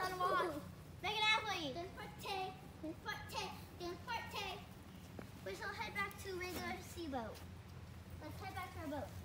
Cut them off. Make an athlete. We shall head back to regular sea boat. Let's head back to our boat.